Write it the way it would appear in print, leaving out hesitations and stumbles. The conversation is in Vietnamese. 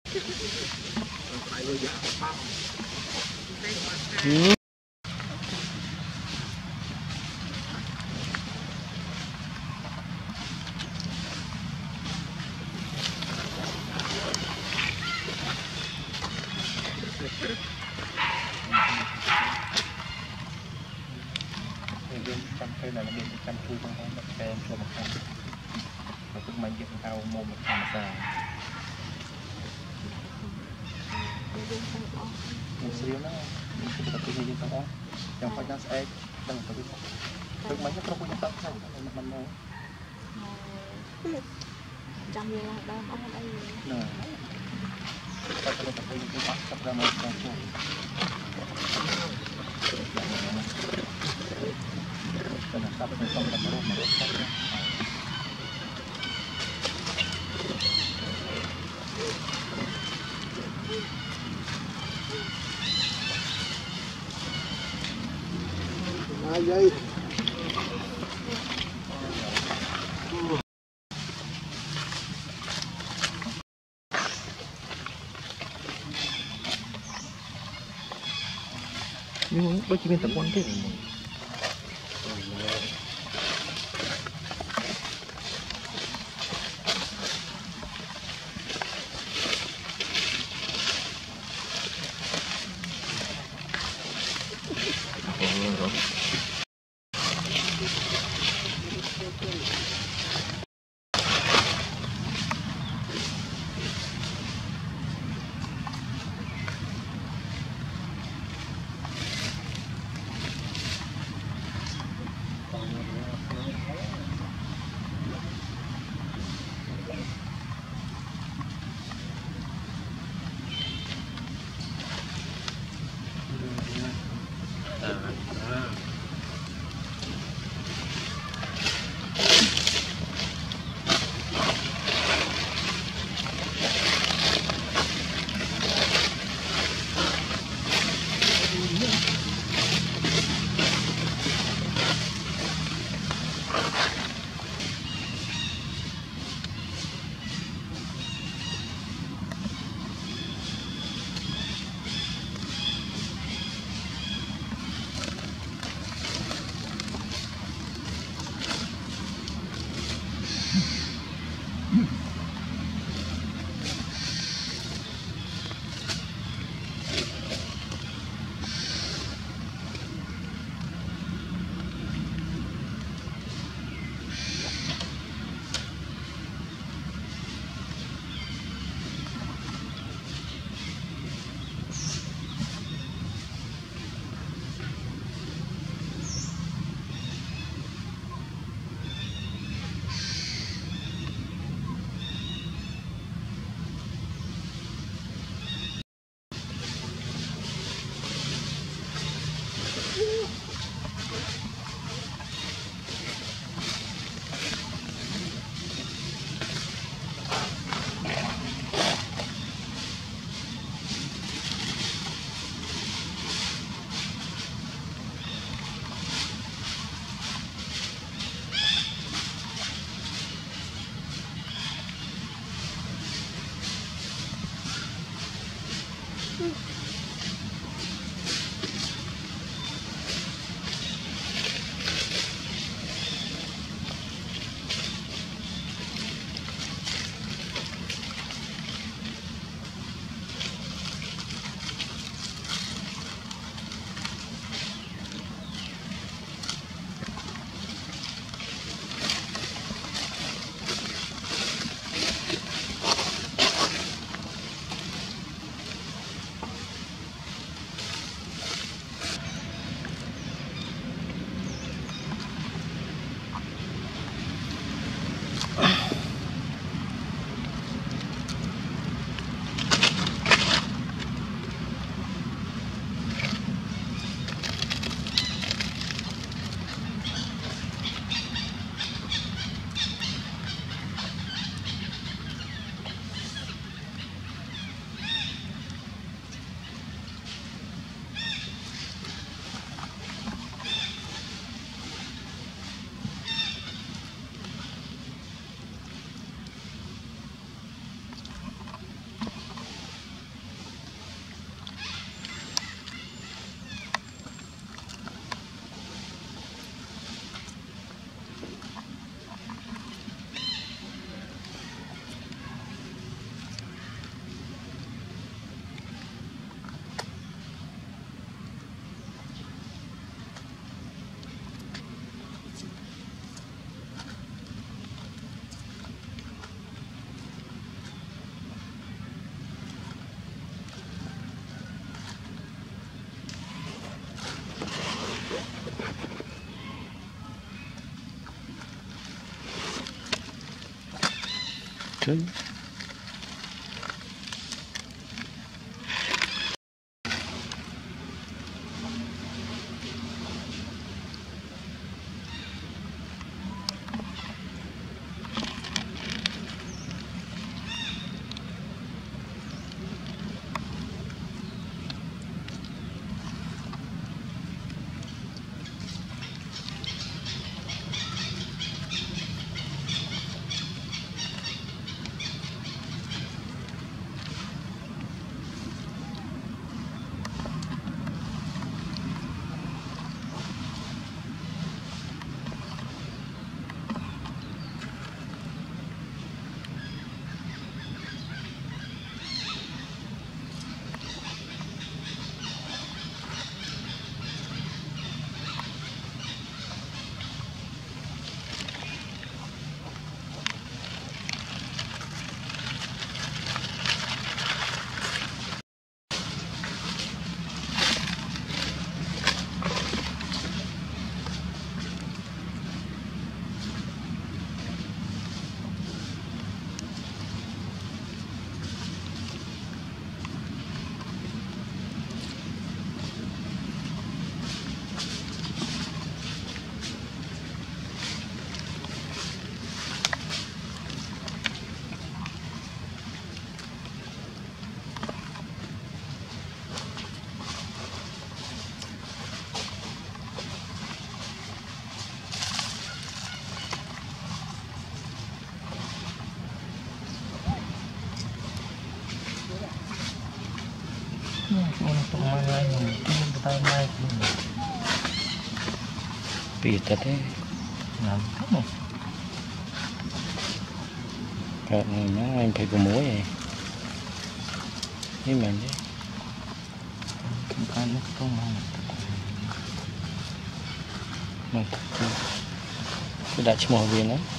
Trăm cây là bên trăm chui trong đó một cây cho một trăm và cũng mạnh dựng ao mồm một trăm xà một xíu nữa chúng ta cứ đi trong đó trong khoảnh khắc sẽ đừng có biết được mấy cái trong khoảnh khắc này là mình mua trăm người là đang ở đây nè ta sẽ tập đi cái bắt tập ra một trong chuột cho nên tập này không cần mà mà ai vậy nhưng đôi khi mình tập quán thế Good. Untuk mana ini? Kita naik dulu. Pita deh. Nah, kamu. Karena anh phải có muối này. Ini mình deh. Bukan itu mana? Mantap. Sudah cuma begini.